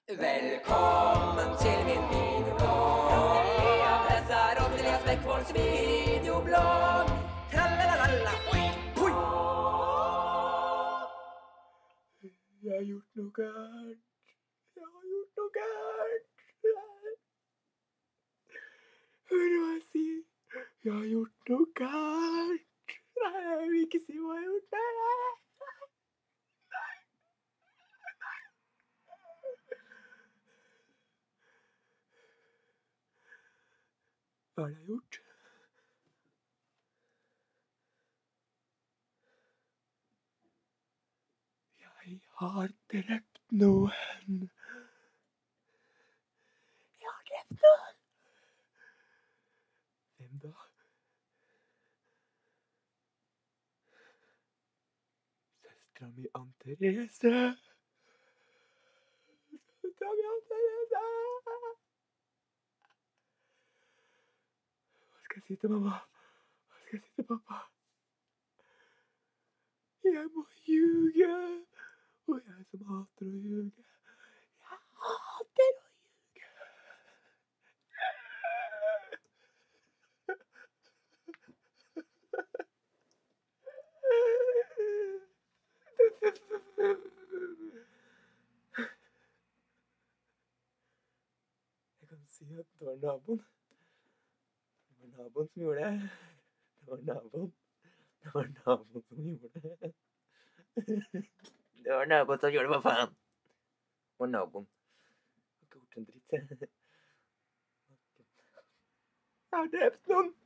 Velkommen til min videoblogg. Jeg presser opp til Elias Bekfolds videoblogg. Tralalala, oi, oi. Jeg har gjort noe gærent. Hør hva jeg sier. Jeg har gjort noe gærent. Nei, jeg vil ikke si hva jeg har gjort. Nei. Hva har jeg gjort? Jeg har drept noen. Hvem da? Søstera mi Ann-Therese. Hva skal jeg si til mamma? Hva skal jeg si til pappa? Jeg må ljuge. Og jeg som hater å ljuge. Jeg hater å ljuge. Jeg kan si at det var naboen. Det var naboen som gjorde det. Det var naboen som gjorde det. Det var naboen som gjorde det, hva faen? Det var naboen. Jeg har ikke gjort en dritt. Jeg har drept noen.